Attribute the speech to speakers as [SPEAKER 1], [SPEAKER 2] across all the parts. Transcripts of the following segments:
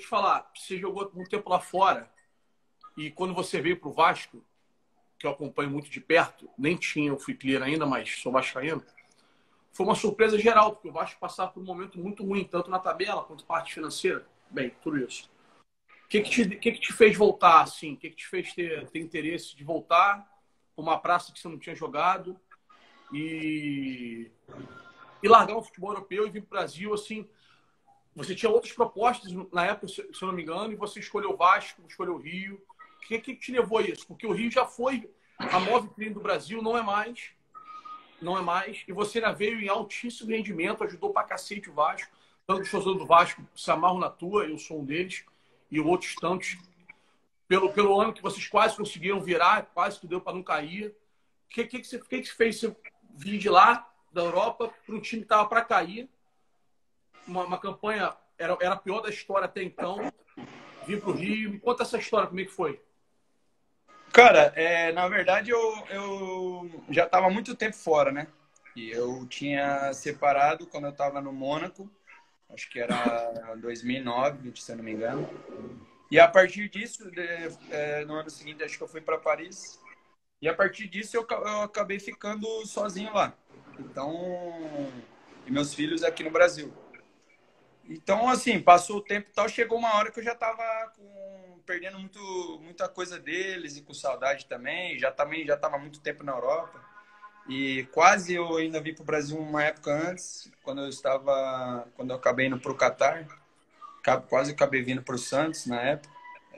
[SPEAKER 1] te falar, você jogou muito tempo lá fora e quando você veio para o Vasco, que eu acompanho muito de perto, nem tinha o Fui Clear ainda, mas sou vascaíno, foi uma surpresa geral, porque o Vasco passava por um momento muito ruim, tanto na tabela quanto parte financeira. Bem, tudo isso. O que te fez voltar, assim? O que te fez ter interesse de voltar para uma praça que você não tinha jogado e, e largar o futebol europeu e vir para o Brasil, assim? Você tinha outras propostas na época, se eu não me engano, e você escolheu o Vasco, escolheu o Rio. O que te levou a isso? Porque o Rio já foi a maior vitrine do Brasil, não é mais. Não é mais. E você ainda veio em altíssimo rendimento, ajudou pra cacete o Vasco. Tanto os torcedores do Vasco se amarram na tua, eu sou um deles, e outros tantos. Pelo ano que vocês quase conseguiram virar, quase que deu para não cair. O que fez você vir de lá, da Europa, para um time que estava para cair? Uma campanha, era a pior da história até então. Vir para o Rio. Me conta essa história, como é que foi?
[SPEAKER 2] Cara, na verdade eu já estava muito tempo fora, né? E eu tinha separado quando eu estava no Mônaco, acho que era 2009, se eu não me engano. E a partir disso, no ano seguinte, acho que eu fui para Paris. E a partir disso eu acabei ficando sozinho lá. Então, e meus filhos aqui no Brasil. Então, assim, passou o tempo e tal, chegou uma hora que eu já estava perdendo muita coisa deles e com saudade também já estava muito tempo na Europa. E quase eu ainda vim para o Brasil uma época antes, quando eu acabei indo para o Catar, quase acabei vindo para o Santos na época.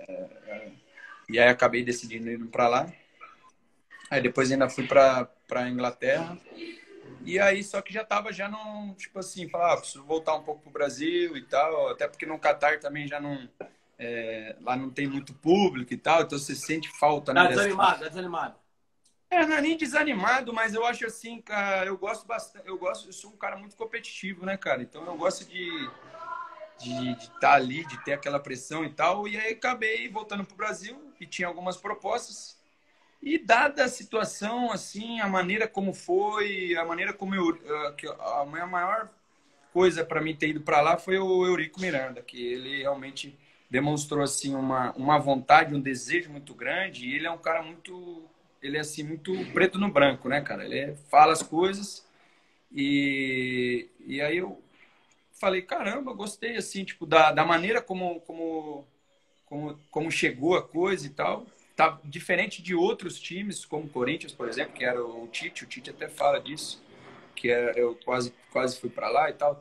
[SPEAKER 2] E aí acabei decidindo ir para lá. Aí depois ainda fui para a Inglaterra. E aí, só que já não, tipo assim, falar, preciso voltar um pouco pro Brasil e tal, até porque no Catar também já não, lá não tem muito público e tal, então você sente falta, né?
[SPEAKER 1] Tá desanimado, tá desanimado.
[SPEAKER 2] Não é nem desanimado, mas eu acho assim, cara, eu gosto bastante, eu sou um cara muito competitivo, né, cara? Então eu gosto de estar ali, de ter aquela pressão e tal, e aí acabei voltando pro Brasil e tinha algumas propostas. E dada a situação, assim, a maneira como foi, a maneira como a minha maior coisa para mim ter ido para lá foi o Eurico Miranda, que ele realmente demonstrou assim uma vontade, um desejo muito grande. E ele é um cara ele é assim muito preto no branco, né, cara? Ele fala as coisas e aí eu falei, caramba, gostei assim, tipo da maneira como chegou a coisa e tal. Tá diferente de outros times, como o Corinthians, por exemplo, que era o Tite até fala disso, que eu quase fui para lá e tal.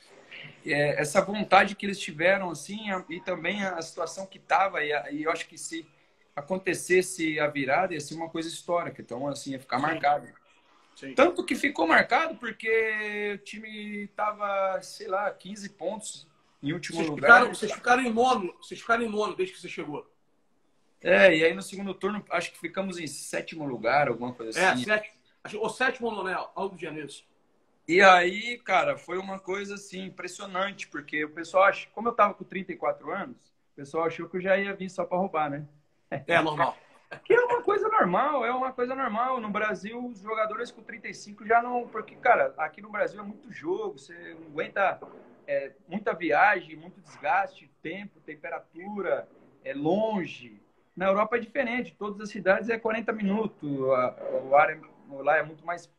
[SPEAKER 2] Essa vontade que eles tiveram, assim, e também a situação que estava, e eu acho que se acontecesse a virada, ia ser uma coisa histórica, então, assim, ia ficar marcado.
[SPEAKER 1] Sim.
[SPEAKER 2] Tanto que ficou marcado porque o time estava, sei lá, 15 pontos em último lugar.
[SPEAKER 1] Vocês ficaram em nono desde que você chegou.
[SPEAKER 2] E aí no segundo turno, acho que ficamos em 7º lugar, alguma coisa assim.
[SPEAKER 1] O sétimo ou nono, né? Algo de janeiro.
[SPEAKER 2] E aí, cara, foi uma coisa assim, impressionante, porque o pessoal como eu tava com 34 anos, o pessoal achou que eu já ia vir só para roubar, né?
[SPEAKER 1] Normal.
[SPEAKER 2] Que é uma coisa normal. No Brasil, os jogadores com 35 já não. Porque, cara, aqui no Brasil é muito jogo, você não aguenta muita viagem, muito desgaste, tempo, temperatura, é longe. Na Europa é diferente, todas as cidades é 40 minutos, o ar lá é muito mais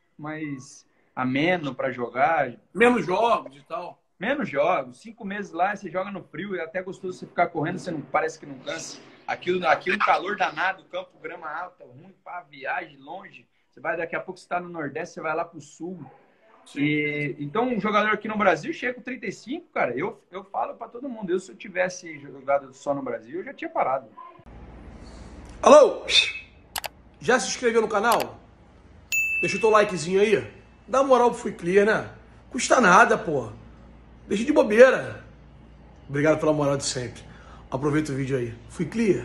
[SPEAKER 2] ameno para jogar.
[SPEAKER 1] Menos jogos e tal.
[SPEAKER 2] Menos jogos, 5 meses lá, você joga no frio, é até gostoso você ficar correndo, você não parece que não cansa. Aqui um calor danado, campo, grama alta, ruim para viagem, longe. Você vai, daqui a pouco você está no Nordeste, você vai lá para o Sul. Então, um jogador aqui no Brasil chega com 35, cara, eu falo para todo mundo, se eu tivesse jogado só no Brasil, eu já tinha parado.
[SPEAKER 1] Alô? Já se inscreveu no canal? Deixa o teu likezinho aí. Dá moral pro Fui Clear, né? Custa nada, porra. Deixa de bobeira. Obrigado pela moral de sempre. Aproveita o vídeo aí. Fui Clear.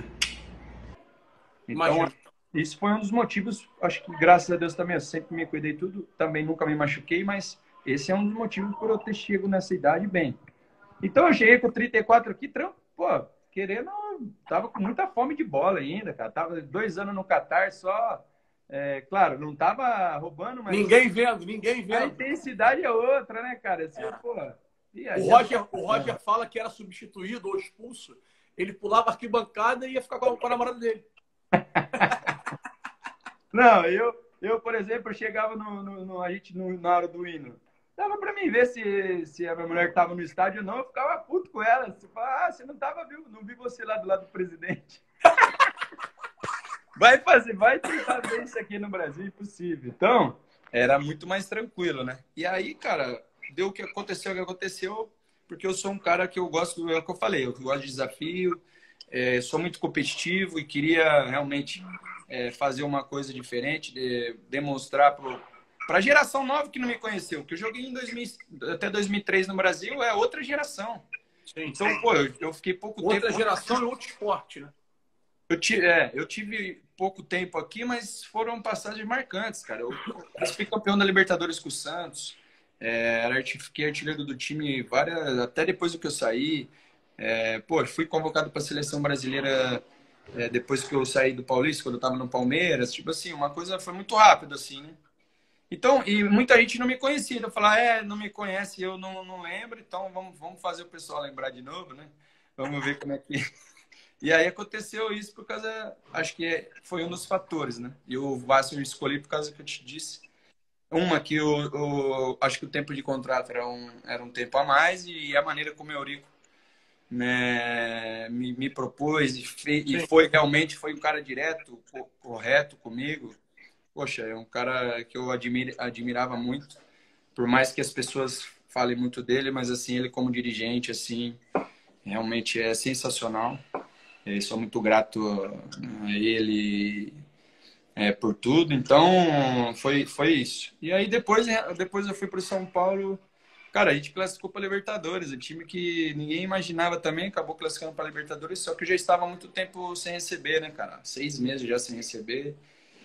[SPEAKER 2] Então, isso foi um dos motivos, acho que graças a Deus também, eu sempre me cuidei tudo, também nunca me machuquei, mas esse é um dos motivos por eu ter chegado nessa idade bem. Então eu cheguei com 34 aqui, querendo, tava com muita fome de bola ainda, cara. Tava 2 anos no Catar só, claro, não tava roubando, mas...
[SPEAKER 1] Ninguém vendo.
[SPEAKER 2] A intensidade é outra, né, cara? Assim, E
[SPEAKER 1] O
[SPEAKER 2] aí,
[SPEAKER 1] Roger fala que era substituído ou expulso. Ele pulava a arquibancada e ia ficar com a namorada dele.
[SPEAKER 2] não, eu, por exemplo, eu chegava na hora do hino. Dava pra mim ver se a minha mulher tava no estádio ou não, eu ficava puto com ela. Você fala, você não tava, viu? Não vi você lá do lado do presidente. Vai tentar ver isso aqui no Brasil, impossível. Então, era muito mais tranquilo, né? E aí, cara, deu o que aconteceu, porque eu sou um cara que eu gosto, é o que eu falei, eu gosto de desafio, sou muito competitivo e queria realmente fazer uma coisa diferente, demonstrar para a geração nova que não me conheceu, que eu joguei até 2003 no Brasil, é outra geração.
[SPEAKER 1] Sim.
[SPEAKER 2] Então, pô, eu fiquei pouco tempo...
[SPEAKER 1] Outra geração e outro esporte, né?
[SPEAKER 2] Eu tive pouco tempo aqui, mas foram passagens marcantes, cara. Eu fui campeão da Libertadores com o Santos, fiquei artilheiro do time até depois do que eu saí. Fui convocado para a seleção brasileira depois que eu saí do Paulista, quando eu estava no Palmeiras. Tipo assim, uma coisa foi muito rápida, assim, né? Então, e muita gente não me conhecia. Eu falava, não me conhece, eu não lembro, então vamos fazer o pessoal lembrar de novo, né? Vamos ver como é que... E aí aconteceu isso por causa, acho que foi um dos fatores, né? E o Vasco eu escolhi por causa que eu te disse. Uma que acho que o tempo de contrato era um tempo a mais e a maneira como o Eurico, né, me propôs e foi um cara direto, correto comigo. Poxa, é um cara que eu admirava muito, por mais que as pessoas falem muito dele, mas assim, ele como dirigente, assim, realmente é sensacional. Eu sou muito grato a ele por tudo. Então, foi isso. E aí, depois eu fui para o São Paulo. Cara, a gente classificou para Libertadores. O time que ninguém imaginava também acabou classificando para Libertadores. Só que eu já estava há muito tempo sem receber, né, cara? 6 meses já sem receber.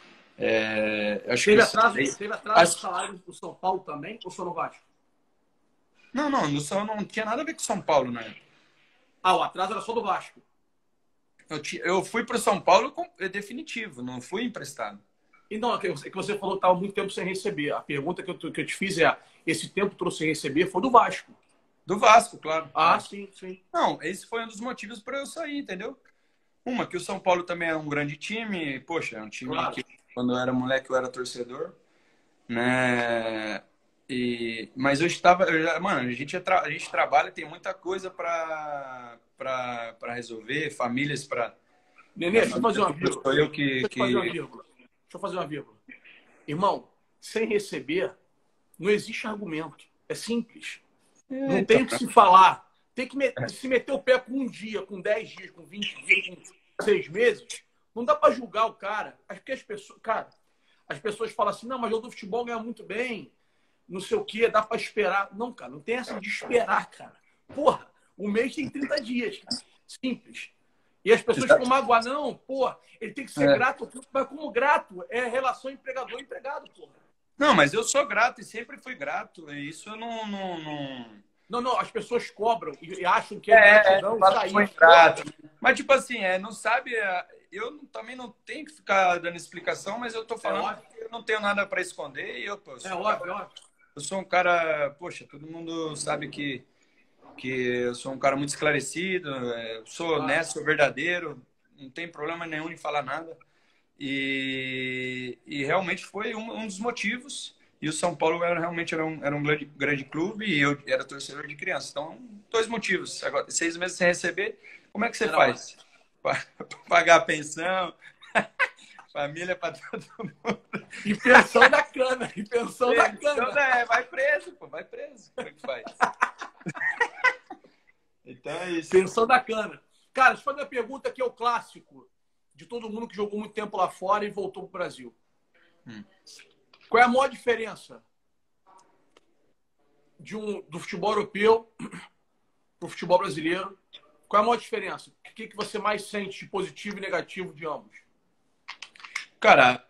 [SPEAKER 1] Teve atraso do salário do São Paulo também? Ou só no Vasco?
[SPEAKER 2] Não, não tinha nada a ver com São Paulo, né?
[SPEAKER 1] Ah, o atraso era só do Vasco.
[SPEAKER 2] Eu fui para o São Paulo definitivo, não fui emprestado.
[SPEAKER 1] E não, é que você falou que estava muito tempo sem receber. A pergunta que eu te fiz é: esse tempo todo sem receber foi do Vasco?
[SPEAKER 2] Do Vasco, claro.
[SPEAKER 1] Ah, sim, sim.
[SPEAKER 2] Não, esse foi um dos motivos para eu sair, entendeu? Que o São Paulo também é um grande time. Poxa, é um time que quando eu era moleque eu era torcedor, né? Mas mano, a gente trabalha, tem muita coisa para resolver, famílias para...
[SPEAKER 1] Nenê, deixa eu fazer uma vírgula.
[SPEAKER 2] Sou eu
[SPEAKER 1] Deixa eu fazer uma vírgula. Irmão, sem receber, não existe argumento. É simples. Não tem o que se falar. Tem que se meter o pé com um dia, com 10 dias, com 20 dias, com 6 meses. Não dá para julgar o cara. Porque as pessoas falam assim, não, mas o do futebol ganha muito bem, não sei o quê, dá para esperar. Não, cara, não tem essa de esperar, cara. Porra, o mês tem 30 dias. Cara. Simples. E as pessoas ficam magoadas. Não, porra, ele tem que ser grato. Mas como grato? É relação empregador-empregado, porra.
[SPEAKER 2] Não, mas eu sou grato e sempre fui grato. E isso eu não...
[SPEAKER 1] Não, as pessoas cobram e acham que é gratidão
[SPEAKER 2] foi grato. Mas, tipo assim, não sabe... Eu também não tenho que ficar dando explicação, mas eu tô falando que eu não tenho nada para esconder. E óbvio. Eu sou um cara... Poxa, todo mundo sabe que eu sou um cara muito esclarecido, sou honesto, sou verdadeiro, não tem problema nenhum em falar nada. E realmente foi um dos motivos. E o São Paulo realmente era um grande clube e eu era torcedor de criança. Então, 2 motivos. Agora, 6 meses sem receber, como é que você faz? Pagar a pensão, família para todo mundo.
[SPEAKER 1] E pensão da cana.
[SPEAKER 2] Vai preso, pô, vai preso. Como é que faz? Então é isso.
[SPEAKER 1] Pensão da cana. Cara, deixa eu fazer uma pergunta que é o clássico de todo mundo que jogou muito tempo lá fora e voltou pro Brasil. Qual é a maior diferença do futebol europeu pro futebol brasileiro? Qual é a maior diferença? O que você mais sente de positivo e negativo de ambos?
[SPEAKER 2] Cara,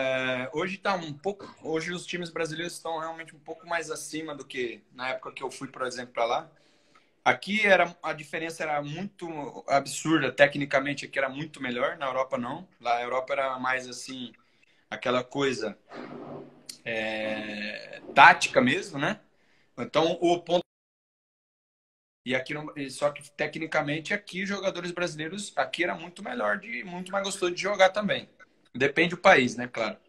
[SPEAKER 2] hoje os times brasileiros estão realmente um pouco mais acima do que na época que eu fui, por exemplo, para lá. Aqui a diferença era muito absurda, tecnicamente aqui era muito melhor, na Europa não. Lá a Europa era mais assim, aquela coisa tática mesmo, né? Então o ponto E aqui só que tecnicamente aqui os jogadores brasileiros aqui era muito melhor muito mais gostoso de jogar também. Depende do país, né, claro.